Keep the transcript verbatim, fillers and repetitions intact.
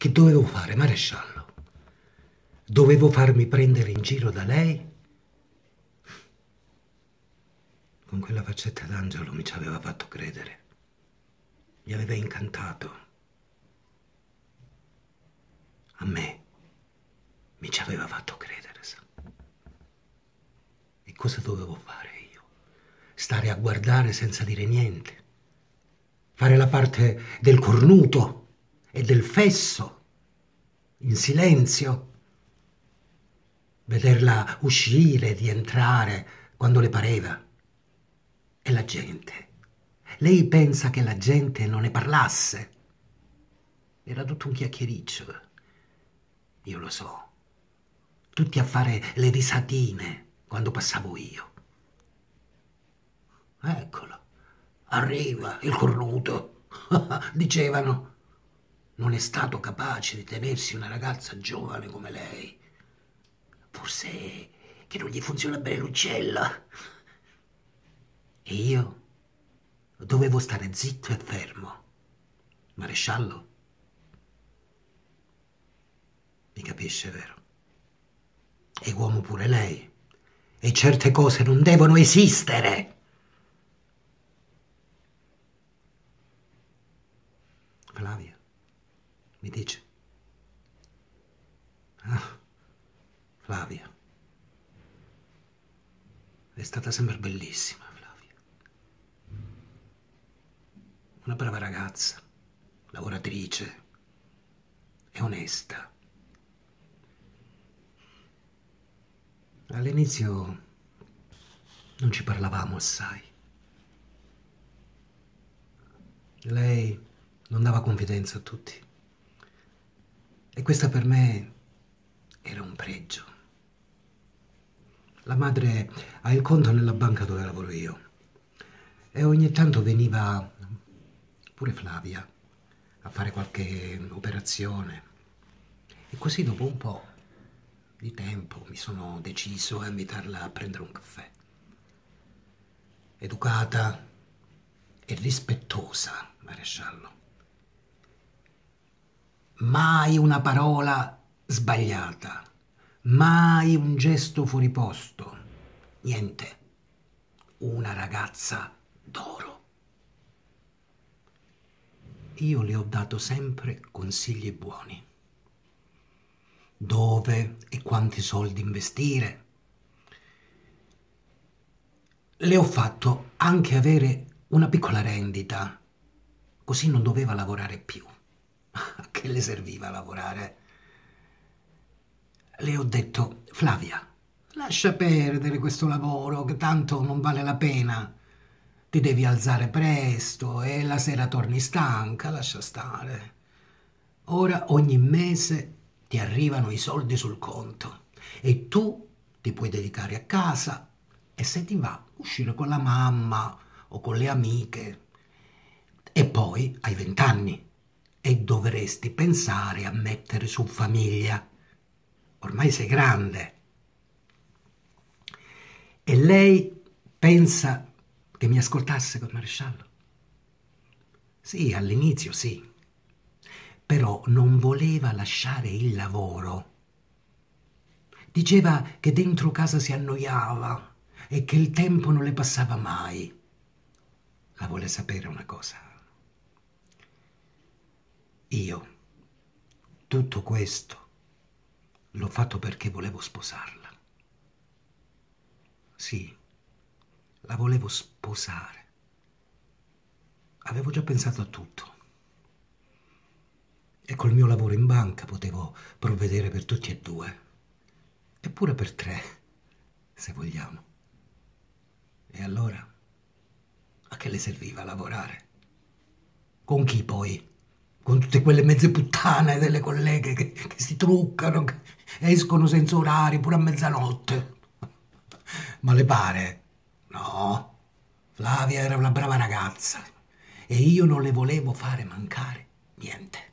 Che dovevo fare, maresciallo? Dovevo farmi prendere in giro da lei? Con quella faccetta d'angelo mi ci aveva fatto credere. Mi aveva incantato. A me mi ci aveva fatto credere, sa. E cosa dovevo fare io? Stare a guardare senza dire niente. Fare la parte del cornuto e del fesso, in silenzio. Vederla uscire, rientrare, quando le pareva. E la gente? Lei pensa che la gente non ne parlasse? Era tutto un chiacchiericcio. Io lo so. Tutti a fare le risatine quando passavo io. Eccolo. Arriva il cornuto. Dicevano. Non è stato capace di tenersi una ragazza giovane come lei. Forse che non gli funziona bene l'uccella. E io dovevo stare zitto e fermo. Maresciallo? Mi capisce, vero? È uomo pure lei. E certe cose non devono esistere. Flavia, mi dice? Ah, Flavia. È stata sempre bellissima, Flavia. Una brava ragazza, lavoratrice e onesta. All'inizio non ci parlavamo assai. Lei non dava confidenza a tutti. E questa per me era un pregio. La madre ha il conto nella banca dove lavoro io. E ogni tanto veniva pure Flavia a fare qualche operazione. E così dopo un po' di tempo mi sono deciso a invitarla a prendere un caffè. Educata e rispettosa, maresciallo. Mai una parola sbagliata, mai un gesto fuori posto, niente. Una ragazza d'oro. Io le ho dato sempre consigli buoni. Dove e quanti soldi investire. Le ho fatto anche avere una piccola rendita, così non doveva lavorare più. A che le serviva lavorare? Le ho detto, Flavia, lascia perdere questo lavoro, che tanto non vale la pena. Ti devi alzare presto e la sera torni stanca, lascia stare. Ora ogni mese ti arrivano i soldi sul conto e tu ti puoi dedicare a casa e se ti va uscire con la mamma o con le amiche. E poi hai vent'anni e dovresti pensare a mettere su famiglia. Ormai sei grande. E lei pensa che mi ascoltasse col maresciallo? Sì, all'inizio sì. Però non voleva lasciare il lavoro. Diceva che dentro casa si annoiava e che il tempo non le passava mai. La vuole sapere una cosa? Io, tutto questo, l'ho fatto perché volevo sposarla. Sì, la volevo sposare. Avevo già pensato a tutto. E col mio lavoro in banca potevo provvedere per tutti e due. E pure per tre, se vogliamo. E allora, a che le serviva lavorare? Con chi poi? Con tutte quelle mezze puttane delle colleghe che, che si truccano, che escono senza orari, pure a mezzanotte. Ma le pare? No. Flavia era una brava ragazza e io non le volevo fare mancare niente.